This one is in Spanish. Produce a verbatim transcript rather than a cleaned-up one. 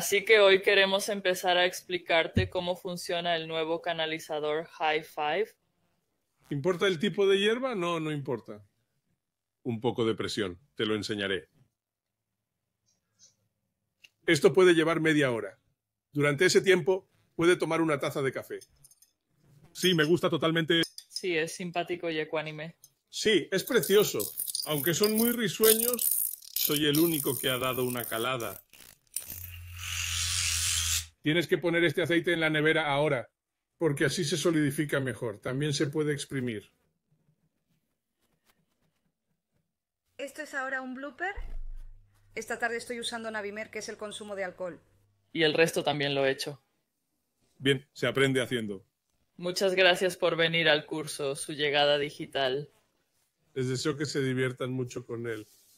Así que hoy queremos empezar a explicarte cómo funciona el nuevo canalizador High Five. ¿Importa el tipo de hierba? No, no importa. Un poco de presión, te lo enseñaré. Esto puede llevar media hora. Durante ese tiempo puede tomar una taza de café. Sí, me gusta totalmente. Sí, es simpático y ecuánime. Sí, es precioso. Aunque son muy risueños, soy el único que ha dado una calada. Tienes que poner este aceite en la nevera ahora, porque así se solidifica mejor. También se puede exprimir. ¿Esto es ahora un blooper? Esta tarde estoy usando Navimer, que es el consumo de alcohol. Y el resto también lo he hecho. Bien, se aprende haciendo. Muchas gracias por venir al curso, su llegada digital. Les deseo que se diviertan mucho con él.